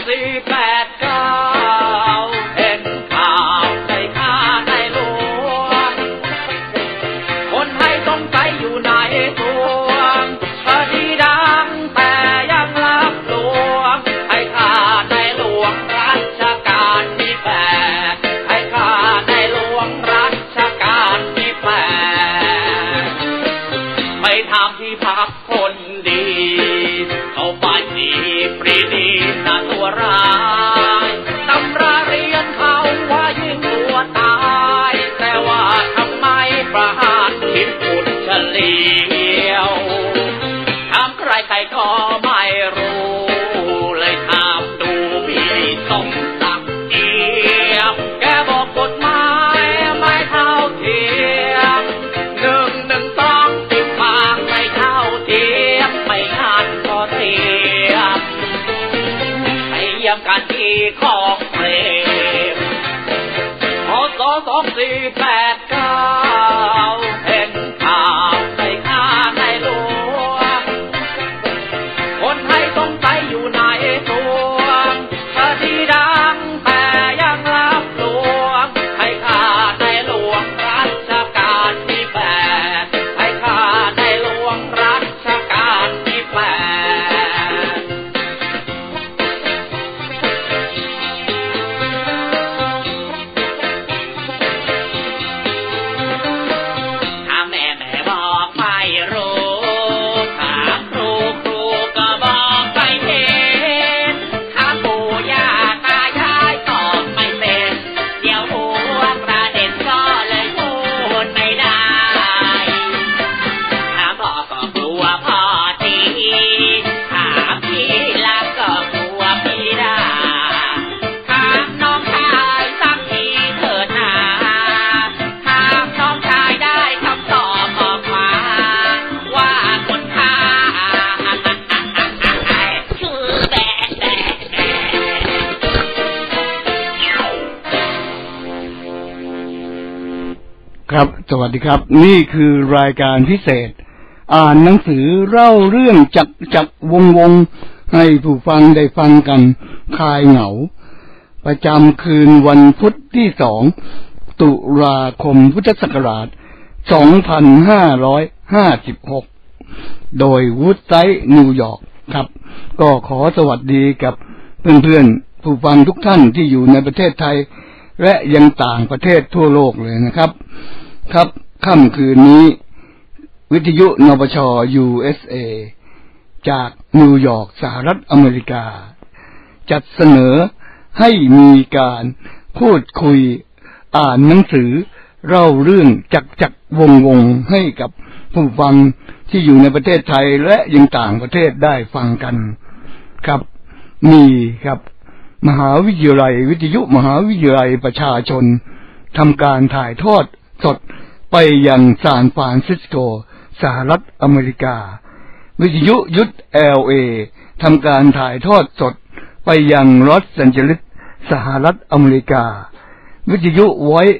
เห็นข่าวในข้าในหลวงคนไทยสงสัยอยู่ในตัวคดีดังแต่ยังรับลวงให้ข้าในหลวงรัชกาลที่ 8ให้ข้าในหลวงรัชกาลที่ 8ไม่ทำที่พักคนดีเขาไปดีปรีดีนาตัวร้ายตำราเรียนเขาว่ายิงตัวตายแต่ว่าทำไมประหารคิดอุดเฉลียวถามใครใครก็ไม่รู้เลยถามดูพี่สมศักดิ์เอี่ยมแกบอกกฎหมายไม่เท่าเทียม112ติดปากไม่เท่าเทียมไม่งั้นก็เทียมให้เยี่ยมกันที่ของเปรมพ.ศ. 2489เห็นข่าวในข้าในหลวงคนไทยสงสัยอยู่ในตัวคดีดังแต่ยังรับลวงให้ข้าในหลวงรัชกาลที่ 8ให้ข้าในหลวงรัชกาลที่ 8 ครับสวัสดีครับนี่คือรายการพิเศษอ่านหนังสือเล่าเรื่องจักวงให้ผู้ฟังได้ฟังกันคลายเหงาประจำคืนวันพุธที่2ตุลาคมพุทธศักราช2556โดยวูดไซด์นิวยอร์กครับก็ขอสวัสดีกับเพื่อนๆผู้ฟังทุกท่านที่อยู่ในประเทศไทยและยังต่างประเทศทั่วโลกเลยนะครับครับค่ำคืนนี้วิทยุนปช USA จากนิวยอร์กสหรัฐอเมริกาจัดเสนอให้มีการพูดคุยอ่านหนังสือเล่าเรื่องจักวงให้กับผู้ฟังที่อยู่ในประเทศไทยและยังต่างประเทศได้ฟังกันครับมีครับมหาวิทยาลัยวิทยุมหาวิทยาลัยประชาชนทำการถ่ายทอดสดไปยังซานฟรานซิสโกสหรัฐอเมริกาวิทยุยุทธ LA ทำการถ่ายทอดสดไปยังลอสแอนเจลิสสหรัฐอเมริกาวิทยุ Voice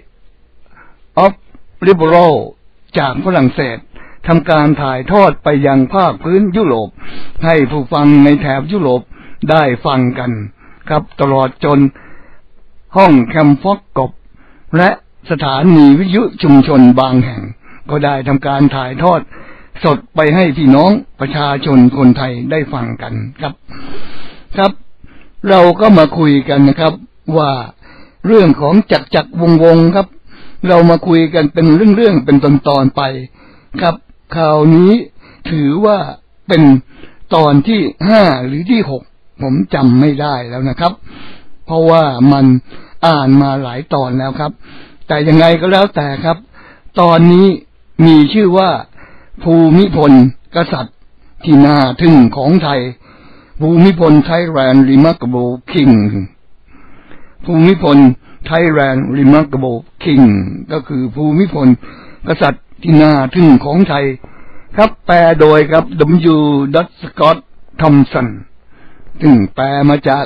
of Liberal จากฝรั่งเศสทำการถ่ายทอดไปยังภาคพื้นยุโรปให้ผู้ฟังในแถบยุโรปได้ฟังกันครับตลอดจนห้องแคมฟอกกบและสถานีวิทยุชุมชนบางแห่งก็ได้ทำการถ่ายทอดสดไปให้พี่น้องประชาชนคนไทยได้ฟังกันครับเราก็มาคุยกันนะครับว่าเรื่องของจักวงครับเรามาคุยกันเป็นเรื่องเป็นตอนไปครับคราวนี้ถือว่าเป็นตอนที่5หรือที่6ผมจำไม่ได้แล้วนะครับเพราะว่ามันอ่านมาหลายตอนแล้วครับแต่ยังไงก็แล้วแต่ครับตอนนี้มีชื่อว่าภูมิพลกษัตริย์ที่น่าทึ่งของไทยภูมิพล Thailand Remarkable King ภูมิพล Thailand Remarkable King ก็คือภูมิพลกษัตริย์ที่น่าทึ่งของไทยครับแปลโดยครับ W. Scott Thompson ซึ่งแปลมาจาก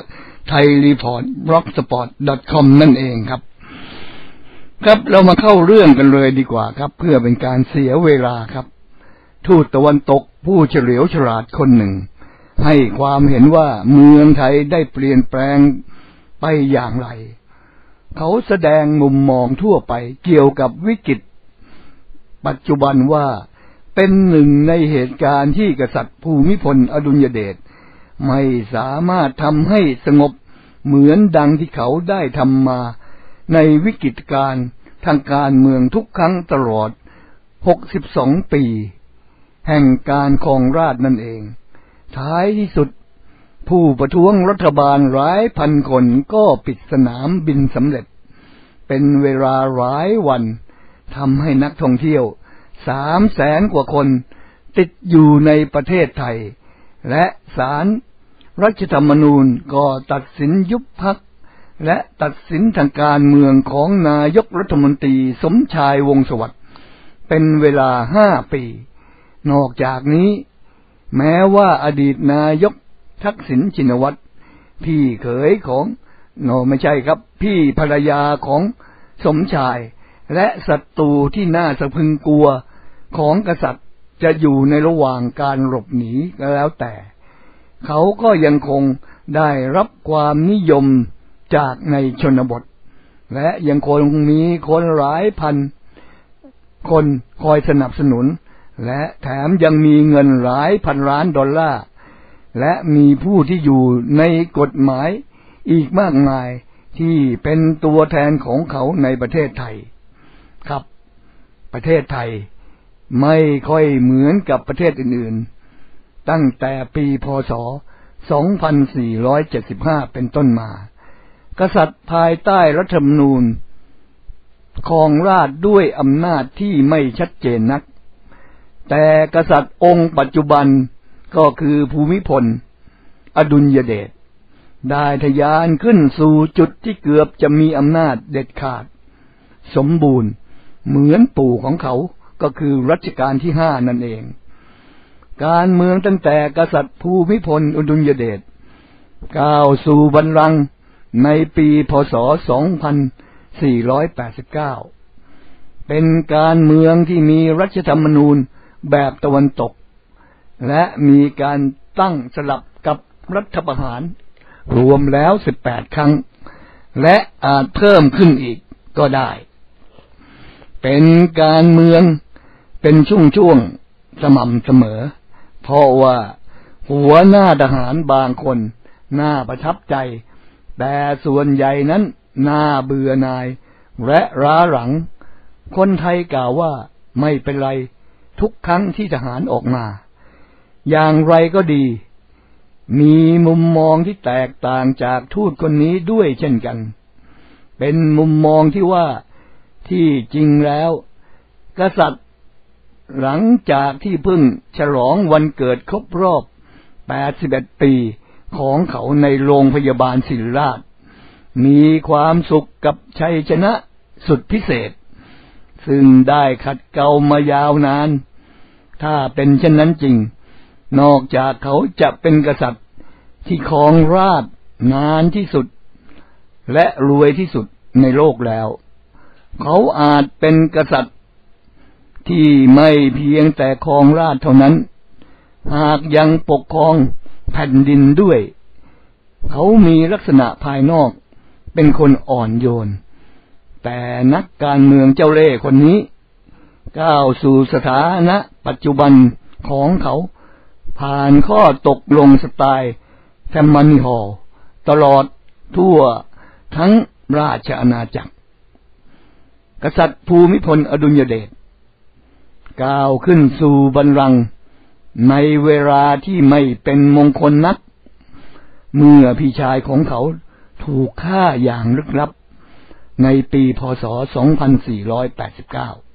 thaireport.blogspot.com นั่นเองครับเรามาเข้าเรื่องกันเลยดีกว่าครับเพื่อเป็นการเสียเวลาครับทูตตะวันตกผู้เฉลียวฉลาดคนหนึ่งให้ความเห็นว่าเมืองไทยได้เปลี่ยนแปลงไปอย่างไรเขาแสดงมุมมองทั่วไปเกี่ยวกับวิกฤตปัจจุบันว่าเป็นหนึ่งในเหตุการณ์ที่กษัตริย์ภูมิพลอดุลยเดชไม่สามารถทำให้สงบเหมือนดังที่เขาได้ทำมาในวิกฤตการณ์ทางการเมืองทุกครั้งตลอด62 ปีแห่งการครองราชย์นั่นเองท้ายที่สุดผู้ประท้วงรัฐบาลหลายพันคนก็ปิดสนามบินสำเร็จเป็นเวลาหลายวันทำให้นักท่องเที่ยว300,000 กว่าคนติดอยู่ในประเทศไทยและศาลรัฐธรรมนูญก็ตัดสินยุบพรรคและตัดสินทางการเมืองของนายกรัฐมนตรีสมชายวงศ์สวัสดิ์เป็นเวลา5 ปีนอกจากนี้แม้ว่าอดีตนายกทักษิณชินวัตรพี่เขยของไม่ใช่ครับพี่ภรรยาของสมชายและศัตรูที่น่าสะพรึงกลัวของกษัตริย์จะอยู่ในระหว่างการหลบหนีก็แล้วแต่เขาก็ยังคงได้รับความนิยมจากในชนบทและยังคงมีคนหลายพันคนคอยสนับสนุนและแถมยังมีเงินหลายพันล้านดอลลาร์และมีผู้ที่อยู่ในกฎหมายอีกมากมายที่เป็นตัวแทนของเขาในประเทศไทยครับประเทศไทยไม่ค่อยเหมือนกับประเทศอื่นๆตั้งแต่ปีพ.ศ. 2475 เป็นต้นมากษัตริย์ภายใต้รัฐธรรมนูญครองราชย์ด้วยอำนาจที่ไม่ชัดเจนนักแต่กษัตริย์องค์ปัจจุบันก็คือภูมิพลอดุลยเดชได้ทะยานขึ้นสู่จุดที่เกือบจะมีอำนาจเด็ดขาดสมบูรณ์เหมือนปู่ของเขาก็คือรัชกาลที่5นั่นเองการเมืองตั้งแต่กษัตริย์ภูมิพลอดุลยเดชก้าวสู่บัลลังก์ในปีพ.ศ. 2489เป็นการเมืองที่มีรัฐธรรมนูญแบบตะวันตกและมีการตั้งสลับกับรัฐประหารรวมแล้ว18 ครั้งและอาจเพิ่มขึ้นอีกก็ได้เป็นการเมืองเป็นช่วงๆสม่ำเสมอเพราะว่าหัวหน้าทหารบางคนน่าประทับใจแต่ส่วนใหญ่นั้นน่าเบื่อหน่ายและล้าหลังคนไทยกล่าวว่าไม่เป็นไรทุกครั้งที่ทหารออกมาอย่างไรก็ดีมีมุมมองที่แตกต่างจากทูตคนนี้ด้วยเช่นกันเป็นมุมมองที่ว่าที่จริงแล้วกษัตริย์หลังจากที่เพิ่งฉลองวันเกิดครบรอบ81 ปีของเขาในโรงพยาบาลศิริราชมีความสุขกับชัยชนะสุดพิเศษซึ่งได้ขัดเกลามายาวนานถ้าเป็นเช่นนั้นจริงนอกจากเขาจะเป็นกษัตริย์ที่ครองราชย์นานที่สุดและรวยที่สุดในโลกแล้วเขาอาจเป็นกษัตริย์ที่ไม่เพียงแต่ครองราชย์เท่านั้นหากยังปกครองแผ่นดินด้วยเขามีลักษณะภายนอกเป็นคนอ่อนโยนแต่นักการเมืองเจ้าเล่ห์คนนี้ก้าวสู่สถานะปัจจุบันของเขาผ่านข้อตกลงสไตล์แทมมานีฮอลตลอดทั่วทั้งราชอาณาจักรกษัตริย์ภูมิพลอดุลยเดชก้าวขึ้นสู่บัลลังก์ในเวลาที่ไม่เป็นมงคลนักเมื่อพี่ชายของเขาถูกฆ่าอย่างลึกลับในปีพ.ศ. 2489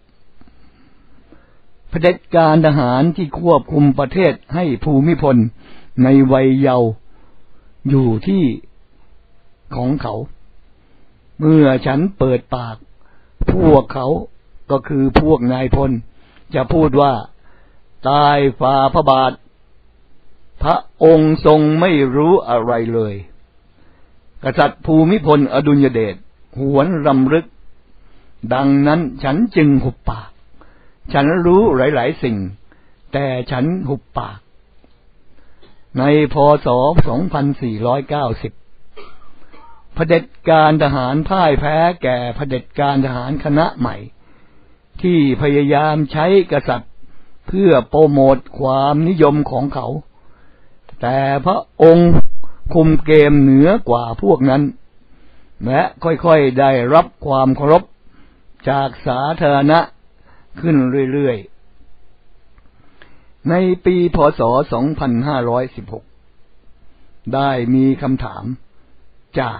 เผด็จการทหารที่ควบคุมประเทศให้ภูมิพลในวัยเยาว์อยู่ที่ของเขาเมื่อฉันเปิดปากพวกเขาก็คือพวกนายพลจะพูดว่าใต้ฝ่าพระบาทพระองค์ทรงไม่รู้อะไรเลยกษัตริย์ภูมิพลอดุลยเดชหวนรำลึกดังนั้นฉันจึงหุบปากฉันรู้หลายๆสิ่งแต่ฉันหุบปากในพ.ศ. 2490เผด็จการทหารพ่ายแพ้แก่เผด็จการทหารคณะใหม่ที่พยายามใช้กษัตริย์เพื่อโปรโมทความนิยมของเขาแต่พระองค์คุมเกมเหนือกว่าพวกนั้นและค่อยๆได้รับความเคารพจากสาธารณะขึ้นเรื่อยๆในปีพ.ศ. 2516ได้มีคำถามจาก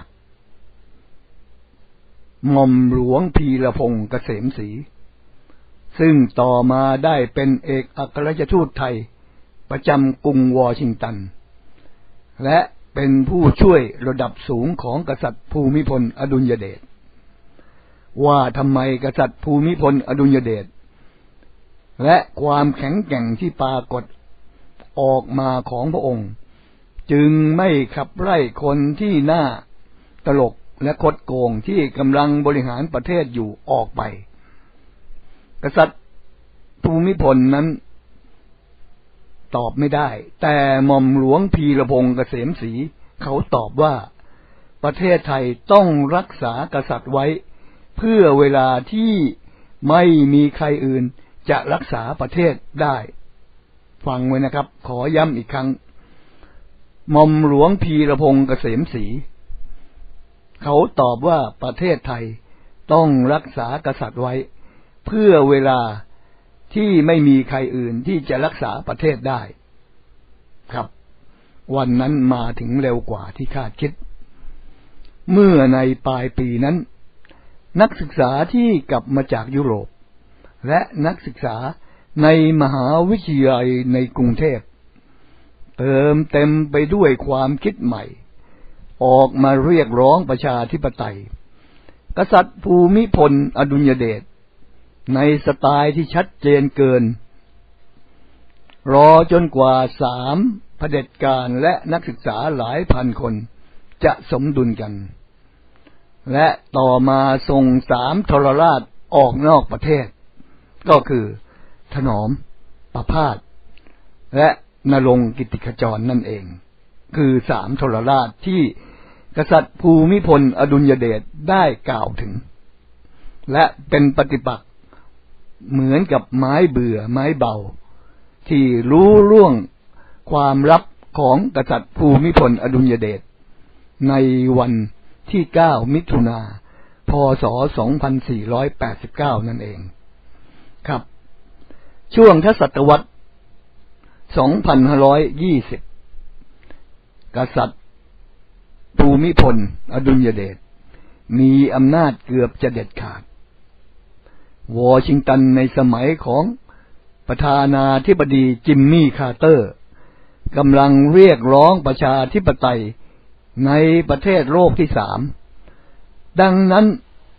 หม่อมหลวงพีรพงษ์เกษมศรีซึ่งต่อมาได้เป็นเอกอัครราชทูตไทยประจำกรุงวอชิงตันและเป็นผู้ช่วยระดับสูงของกษัตริย์ภูมิพลอดุลยเดชว่าทำไมกษัตริย์ภูมิพลอดุลยเดชและความแข็งแกร่งที่ปรากฏออกมาของพระองค์จึงไม่ขับไล่คนที่น่าตลกและคดโกงที่กำลังบริหารประเทศอยู่ออกไปกษัตริย์ภูมิพลนั้นตอบไม่ได้แต่หม่อมหลวงพีรพงษ์เกษมศรีเขาตอบว่าประเทศไทยต้องรักษากษัตริย์ไว้เพื่อเวลาที่ไม่มีใครอื่นจะรักษาประเทศได้ฟังไว้นะครับขอย้ำอีกครั้งหม่อมหลวงพีรพงษ์เกษมศรีเขาตอบว่าประเทศไทยต้องรักษากษัตริย์ไว้เพื่อเวลาที่ไม่มีใครอื่นที่จะรักษาประเทศได้ครับวันนั้นมาถึงเร็วกว่าที่คาดคิดเมื่อในปลายปีนั้นนักศึกษาที่กลับมาจากยุโรปและนักศึกษาในมหาวิทยาลัยในกรุงเทพเติมเต็มไปด้วยความคิดใหม่ออกมาเรียกร้องประชาธิปไตยกษัตริย์ภูมิพลอดุลยเดชในสไตล์ที่ชัดเจนเกินรอจนกว่า3เผด็จการและนักศึกษาหลายพันคนจะสมดุลกันและต่อมาส่ง3ทรราชออกนอกประเทศก็คือถนอมประพาสและณรงค์กิติขจรนั่นเองคือ3ทรราชที่กษัตริย์ภูมิพลอดุลยเดชได้กล่าวถึงและเป็นปฏิปักษ์เหมือนกับไม้เบื่อไม้เบาที่รู้ล่วงความลับของกษัตริย์ภูมิพลอดุลยเดชในวันที่9มิถุนายนพ.ศ. 2489นั่นเองครับช่วงทศวรรษ2520กษัตริย์ภูมิพลอดุลยเดชมีอำนาจเกือบจะเด็ดขาดวอชิงตันในสมัยของประธานาธิบดีจิมมี่คาร์เตอร์กำลังเรียกร้องประชาธิปไตยในประเทศโลกที่3ดังนั้น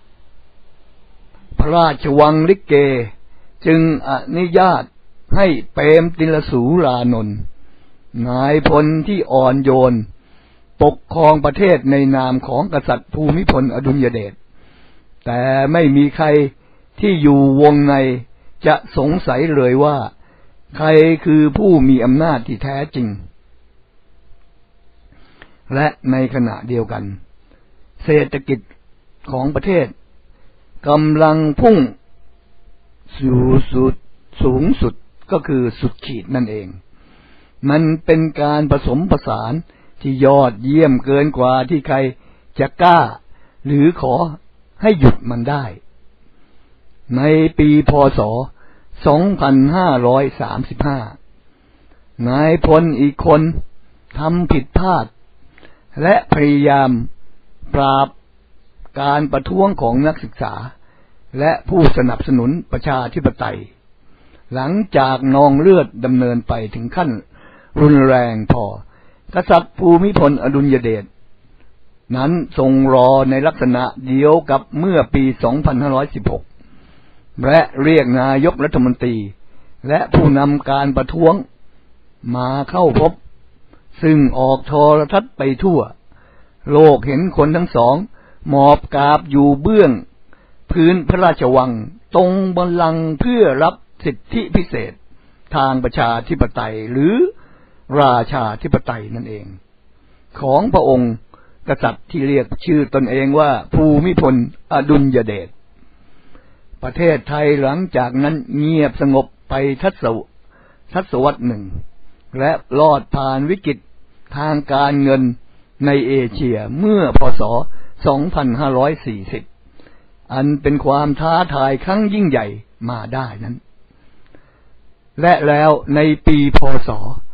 พระราชวังลิเกจึงอนุญาตให้เปรมติลสูรานนท์นายพลที่อ่อนโยนปกครองประเทศในนามของกษัตริย์ภูมิพลอดุลยเดชแต่ไม่มีใครที่อยู่วงในจะสงสัยเลยว่าใครคือผู้มีอำนาจที่แท้จริงและในขณะเดียวกันเศรษฐกิจของประเทศกำลังพุ่งสู่สูงสุดก็คือสุดขีดนั่นเองมันเป็นการผสมผสานที่ยอดเยี่ยมเกินกว่าที่ใครจะกล้าหรือขอให้หยุดมันได้ในปีพ.ศ. 2535นายพลอีกคนทำผิดพลาดและพยายามปราบการประท้วงของนักศึกษาและผู้สนับสนุนประชาธิปไตยหลังจากนองเลือดดำเนินไปถึงขั้นรุนแรงพอกษัตริย์ภูมิพลอดุลยเดชนั้นทรงรอในลักษณะเดียวกับเมื่อปี 2516และเรียกนายกรัฐมนตรีและผู้นำการประท้วงมาเข้าพบซึ่งออกโทรทัศน์ไปทั่วโลกเห็นคนทั้งสองหมอบกราบอยู่เบื้องพื้นพระราชวังตรงบัลลังก์เพื่อรับสิทธิพิเศษทางประชาธิปไตยหรือราชาธิปไตยนั่นเองของพระองค์กษัตริย์ที่เรียกชื่อตนเองว่าภูมิพลอดุลยเดชประเทศไทยหลังจากนั้นเงียบสงบไปทศวรรษหนึ่งและรอดผ่านวิกฤตทางการเงินในเอเชียเมื่อพ.ศ. 2540อันเป็นความท้าทายครั้งยิ่งใหญ่มาได้นั้นและแล้วในปีพ.ศ.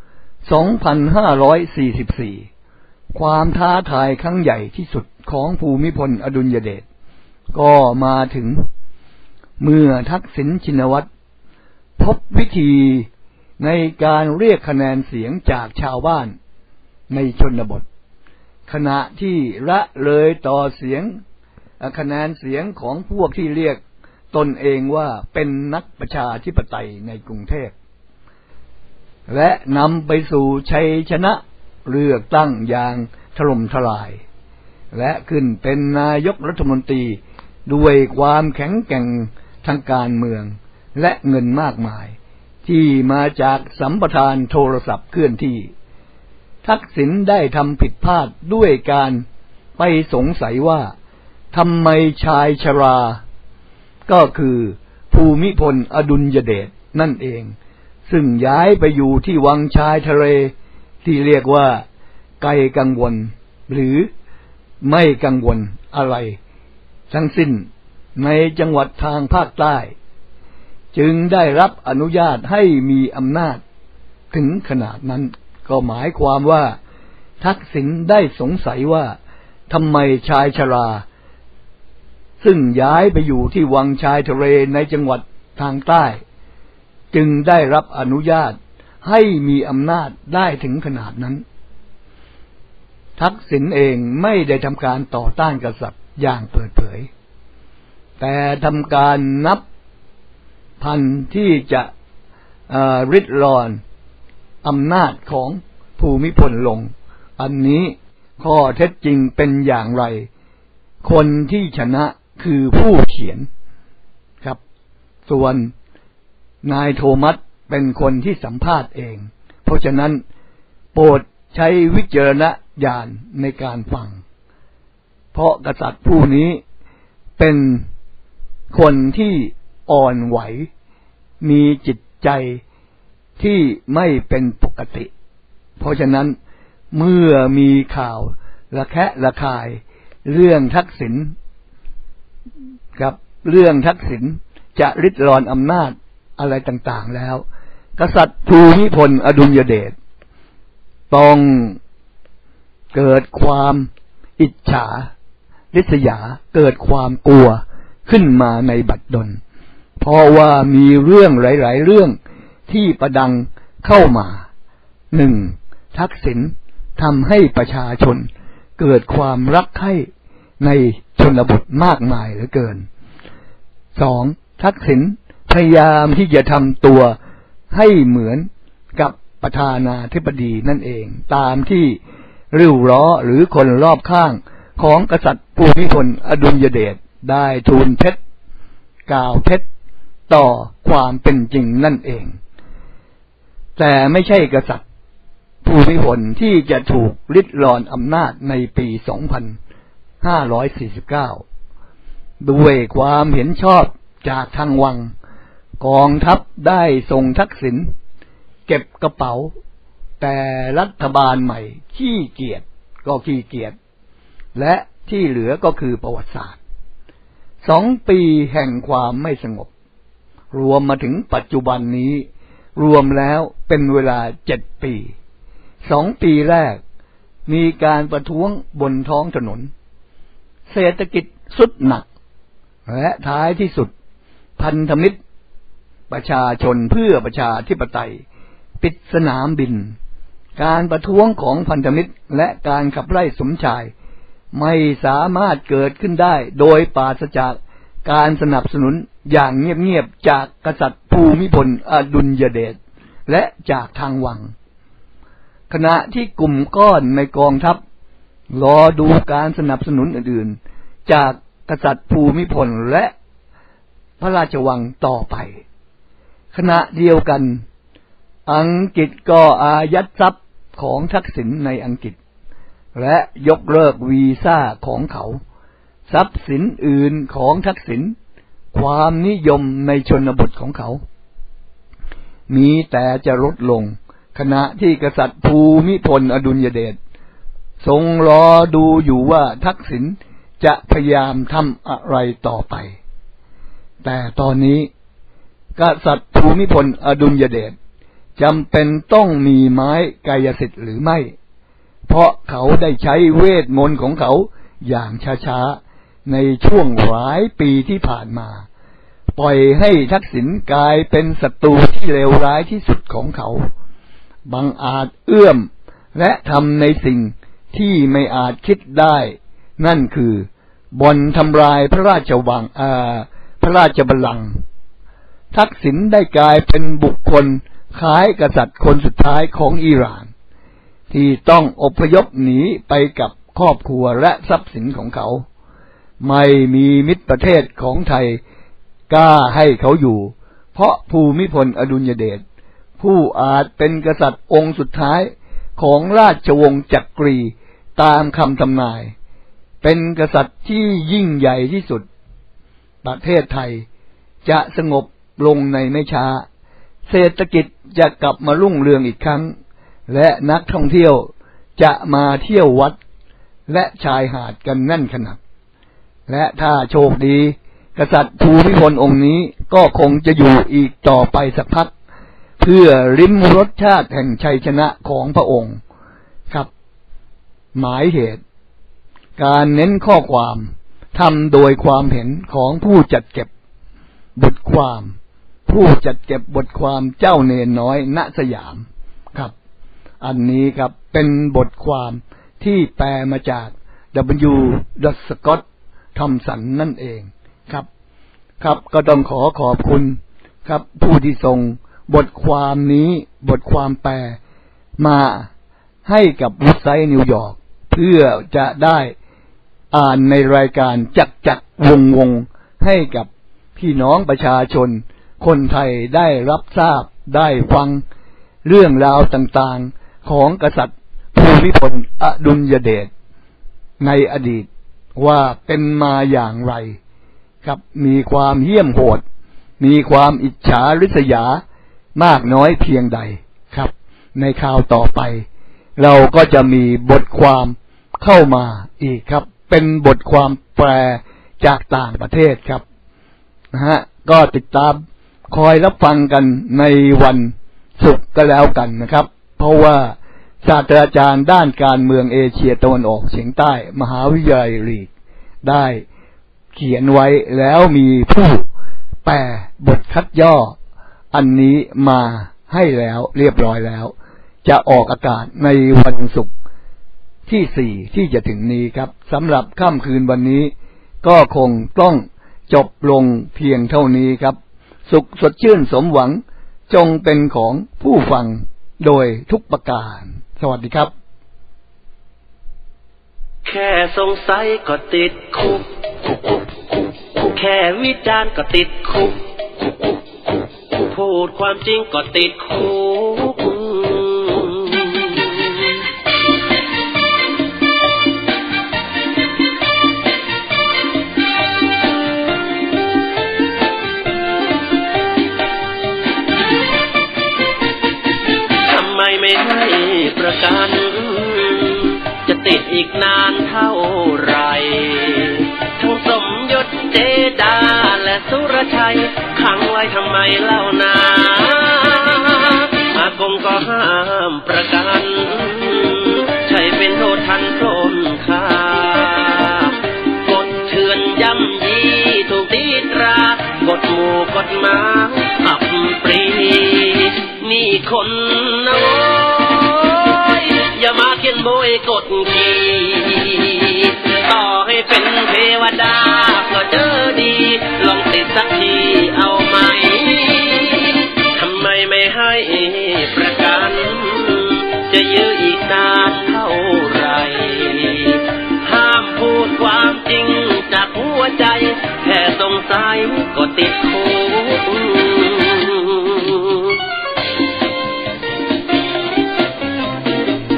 2544ความท้าทายครั้งใหญ่ที่สุดของภูมิพลอดุลยเดชก็มาถึงเมื่อทักษิณชินวัตรพบวิธีในการเรียกคะแนนเสียงจากชาวบ้านในชนบทขณะที่ละเลยต่อคะแนนเสียงของพวกที่เรียกตนเองว่าเป็นนักประชาธิปไตยในกรุงเทพและนำไปสู่ชัยชนะเลือกตั้งอย่างถล่มทลายและขึ้นเป็นนายกรัฐมนตรีด้วยความแข็งแกร่งทางการเมืองและเงินมากมายที่มาจากสัมปทานโทรศัพท์เคลื่อนที่ทักษิณได้ทำผิดพลาดด้วยการไปสงสัยว่าทำไมชายชราก็คือภูมิพลอดุลยเดชนั่นเองซึ่งย้ายไปอยู่ที่วังชายทะเลที่เรียกว่าไกลกังวลหรือไม่กังวลอะไรทั้งสิ้นในจังหวัดทางภาคใต้จึงได้รับอนุญาตให้มีอำนาจถึงขนาดนั้นก็หมายความว่าทักษิณได้สงสัยว่าทำไมชายชราซึ่งย้ายไปอยู่ที่วังชายทะเลในจังหวัดทางใต้จึงได้รับอนุญาตให้มีอำนาจได้ถึงขนาดนั้นทักษิณเองไม่ได้ทำการต่อต้านกษัตริย์อย่างเปิดเผยแต่ทำการนับพันที่จะริดรอนอำนาจของภูมิพลลงอันนี้ข้อเท็จจริงเป็นอย่างไรคนที่ชนะคือผู้เขียนครับส่วนนายโทมัสเป็นคนที่สัมภาษณ์เองเพราะฉะนั้นโปรดใช้วิจารณญาณในการฟังเพราะกษัตริย์ผู้นี้เป็นคนที่อ่อนไหวมีจิตใจที่ไม่เป็นปกติเพราะฉะนั้นเมื่อมีข่าวระแคะระคายเรื่องทักษิณกับเรื่องทักษิณจะริดรอนอำนาจอะไรต่างๆแล้วกษัตริย์ภูมิพลอดุลยเดชต้องเกิดความอิจฉาริษยาเกิดความกลัวขึ้นมาในบัดดลเพราะว่ามีเรื่องหลายๆเรื่องที่ประดังเข้ามาหนึ่งทักษิณทำให้ประชาชนเกิดความรักใคร่ในชนบทมากมายเหลือเกินสองทักษิณพยายามที่จะทำตัวให้เหมือนกับประธานาธิบดีนั่นเองตามที่ริ้วล้อหรือคนรอบข้างของกษัตริย์ภูมิพลอดุลยเดชได้ทูลเท็จกล่าวเท็จต่อความเป็นจริงนั่นเองแต่ไม่ใช่กษัตริย์ภูมิพลที่จะถูกริดรอนอำนาจในปี 2549 ด้วยความเห็นชอบจากทางวังกองทัพได้ส่งทักษิณเก็บกระเป๋าแต่รัฐบาลใหม่ขี้เกียจก็ขี้เกียจและที่เหลือก็คือประวัติศาสตร์2 ปีแห่งความไม่สงบรวมมาถึงปัจจุบันนี้รวมแล้วเป็นเวลา7 ปี2 ปีแรกมีการประท้วงบนท้องถนนเศรษฐกิจทรุดหนักและท้ายที่สุดพันธมิตรประชาชนเพื่อประชาธิปไตยปิดสนามบินการประท้วงของพันธมิตรและการขับไล่สมชายไม่สามารถเกิดขึ้นได้โดยปราศจากการสนับสนุนอย่างเงียบๆจากกษัตริย์ภูมิพลอดุลยเดชและจากทางวังขณะที่กลุ่มก้อนในกองทัพรอดูการสนับสนุนอื่นๆจากกษัตริย์ภูมิพลและพระราชวังต่อไปขณะเดียวกันอังกฤษก็อายัดทรัพย์ของทักษิณในอังกฤษและยกเลิกวีซ่าของเขาทรัพย์สินอื่นของทักษิณความนิยมในชนบทของเขามีแต่จะลดลงขณะที่กษัตริย์ภูมิพลอดุลยเดชทรงรอดูอยู่ว่าทักษิณจะพยายามทำอะไรต่อไปแต่ตอนนี้กษัตริย์ภูมิพลอดุลยเดชจำเป็นต้องมีไม้กายสิทธิ์หรือไม่เพราะเขาได้ใช้เวทมนต์ของเขาอย่างช้าๆในช่วงหลายปีที่ผ่านมาปล่อยให้ทักษิณกลายเป็นศัตรูที่เลวร้ายที่สุดของเขาบังอาจเอื้อมและทำในสิ่งที่ไม่อาจคิดได้นั่นคือบ่อนทำลายพระราชบัลลังก์ทักษิณได้กลายเป็นบุคคลคล้ายกษัตริย์คนสุดท้ายของอิหร่านที่ต้องอพยพหนีไปกับครอบครัวและทรัพย์สินของเขาไม่มีมิตรประเทศของไทยกล้าให้เขาอยู่เพราะภูมิพลอดุลยเดชผู้อาจเป็นกษัตริย์องค์สุดท้ายของราชวงศ์จักรีตามคำทำนายเป็นกษัตริย์ที่ยิ่งใหญ่ที่สุดประเทศไทยจะสงบลงในไม่ช้าเศรษฐกิจจะกลับมารุ่งเรืองอีกครั้งและนักท่องเที่ยวจะมาเที่ยววัดและชายหาดกันแน่นขนาดและถ้าโชคดีกษัตริย์ภูมิพลองค์นี้ก็คงจะอยู่อีกต่อไปสักพักเพื่อลิ้มรสชาติแห่งชัยชนะของพระองค์ครับหมายเหตุการเน้นข้อความทำโดยความเห็นของผู้จัดเก็บบทความผู้จัดเก็บบทความเจ้าเนรน้อยณสยามครับอันนี้ครับเป็นบทความที่แปลมาจาก W. Scott Thompson นั่นเองครับก็ต้องขอบคุณครับผู้ที่ส่งบทความนี้บทความแปลมาให้กับเว็บไซต์นิวยอร์กเพื่อจะได้อ่านในรายการจักวงให้กับพี่น้องประชาชนคนไทยได้รับทราบได้ฟังเรื่องราวต่างๆของกษัตริย์ภูมิพลอดุลยเดชในอดีตว่าเป็นมาอย่างไรครับมีความเหี้ยมโหดมีความอิจฉาริษยามากน้อยเพียงใดครับในคราวต่อไปเราก็จะมีบทความเข้ามาอีกครับเป็นบทความแปลจากต่างประเทศครับก็ติดตามคอยรับฟังกันในวันศุกร์ก็แล้วกันนะครับเพราะว่าศาสตราจารย์ด้านการเมืองเอเชียตะวันออกเฉียงใต้มหาวิทยาลัยลีกได้เขียนไว้แล้วมีผู้แปลบทคัดย่ออันนี้มาให้แล้วเรียบร้อยแล้วจะออกอากาศในวันศุกร์ที่4ที่จะถึงนี้ครับสำหรับค่ำคืนวันนี้ก็คงต้องจบลงเพียงเท่านี้ครับสุขสดชื่นสมหวังจงเป็นของผู้ฟังโดยทุกประการสวัสดีครับแค่สงสัยก็ติดคุกแค่วิจารณ์ก็ติดคุกพูดความจริงก็ติดคุกทำไมไม่ให้ประกันจะติดอีกนานเท่าไรทั้งสมยศเจดาและสุรชัยขังไว้ทำไมเล่านาอากงก็ห้ามประกันใช่เป็นโทษทันโทษค่ากฎเถื่อนย่ำยีถูกตีตรากฎหมู่กฎหมายอับปรีนี่คนน้อยอย่ามาเขียนโบยกฎขี่ต่อให้เป็นเทวดาก็เจอดีลองติดสักทีเอาไหมทำไมไม่ให้ประกันจะยื้ออีกนานเท่าไรห้ามพูดความจริงจากหัวใจแค่สงสัยก็ติดคุก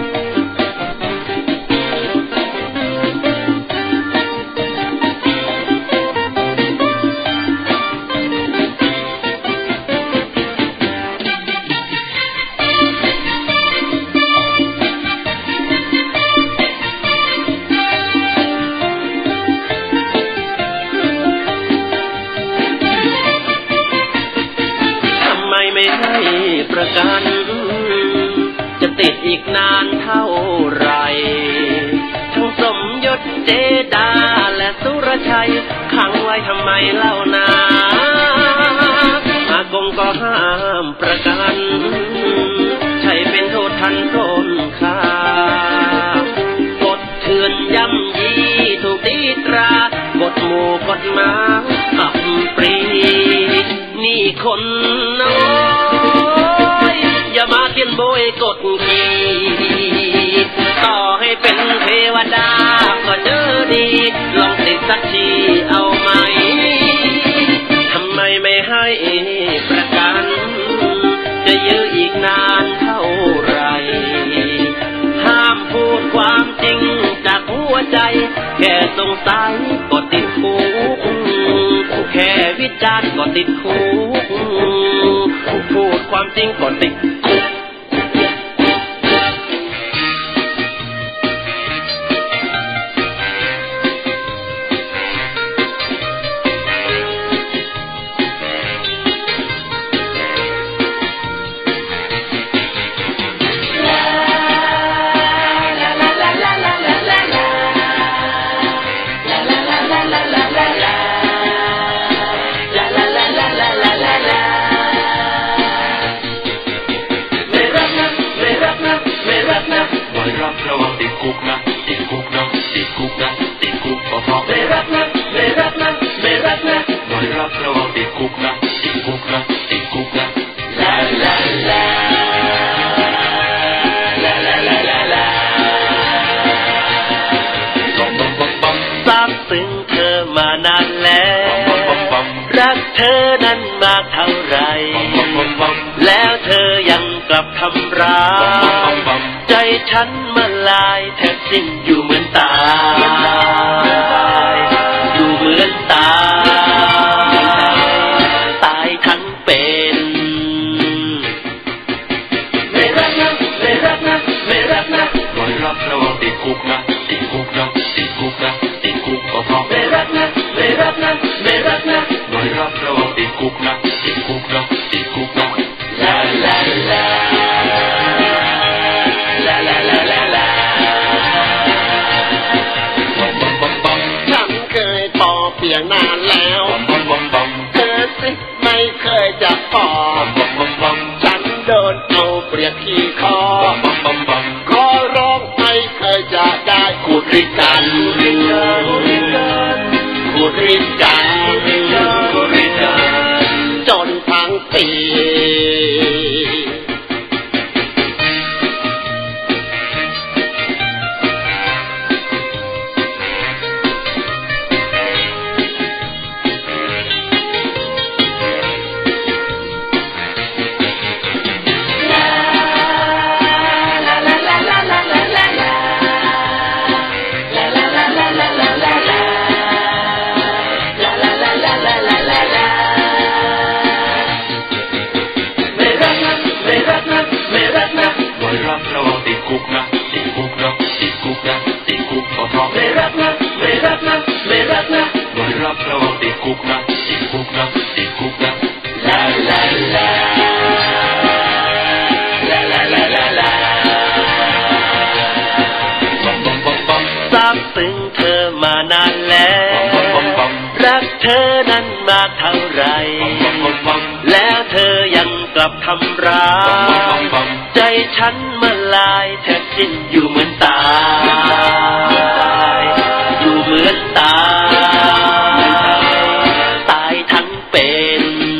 เท่าไรทั้งสมยศเจดาและสุรชัยขังไว้ทำไมเล่านาอากงก็ห้ามประกันใช่เป็นโทษทันโทษค่ากฎเถื่อนย่ำยีถูกตีตรากฎหมู่กฎหมายอับปรีนี่คนน้อยอย่ามาเขียนโบยกฎขี่ต่อให้เป็นเทวดาก็เจอดีลองติดสักทีเอาไหมทำไมไม่ให้ประกันจะยื้ออีกนานเท่าไรห้ามพูดความจริงจากหัวใจแค่สงสัยก็ติดคุกแค่วิจารณ์ก็ติดคุกพูดความจริงก็ติดคุกระวังติดคุกนะติดคุกนะติดคุกนะติดคุกก็เพราะไม่รักนะไม่รักนะไม่รักนะหน่อยรับระวังติดคุกนะติดคุกนะติดคุกนะลาลาลาลาลาลาลาลาซาบซึ้งเธอมานานแล้วรักเธอนั้นมากเท่าไรแล้วเธอยังกลับทำร้ายใจฉันมาลายแทบสิ้นอยู่เหมือนตายอยู่เหมือนตายทั้งเป็นไม่รักนะไม่รักนะไม่รักนะหน่อยรับระวังติดคุกนะติดคุกนะติดคุกนะติดคุกก็เพราะไม่รักนะไม่รักนะไม่รักนะหน่อยรับระวังติดคุกนะติดคุกนะติดคุกนะลาลาลาเพียงนานแล้วเธอสิไม่เคยจะพอฉันโดนเอาเปรียบขี้คอขอร้องไม่เคยจะได้ขุดริกันขุดริกันจนทั้งปีระวังติดคุกนะติดคุกนะติดคุกนะติดคุกก็เพราะไม่รักนะไม่รักนะไม่รักนะหน่อยรับระวังติดคุกนะติดคุกนะติดคุกนะลาลาลาลาลาลาลาลาซาบซึ้งเธอมานานแล้วรักเธอนั้นมากเท่าไรแล้วเธอยังกลับทำร้ายใจฉันมาลายแทบสิ้นอยู่เหมือนตายอยู่เหมือนตายทั้งเป็น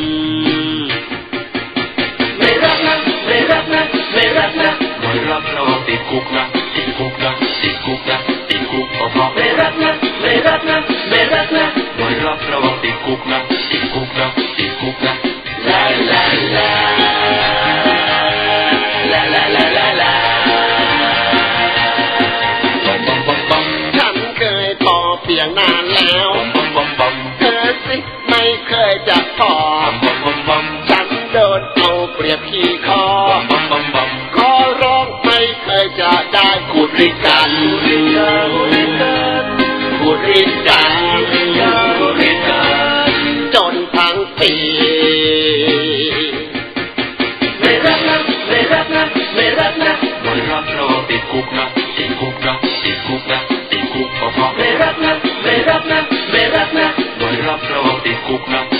ไม่รักนะไม่รักนะไม่รักนะหน่อยรับระวังติดคุกนะติดคุกนะติดคุกนะติดคุกก็เพราะไม่รักนะไม่รักนะไม่รักนะหน่อยรับระวังติดคุกนะติดคุกนะติดคุกนะลาลาลาลาลาลาลาลาฉันเคยพอเพียงนานแล้วเธอสิไม่เคยจะพอฉันโดนเอาเปรียบขี้คอขอร้องไม่เคยจะได้ขุดริกันขุดริกันจนทั้งปีไม่รักนะไม่รักนะไม่รักนะหน่อยรับระวังติดคุกติดคุกนะติดคุกนะติดคุกเพราะไม่รักนะไม่รักนะไม่รักนะไม่รับรองติดคุกนะ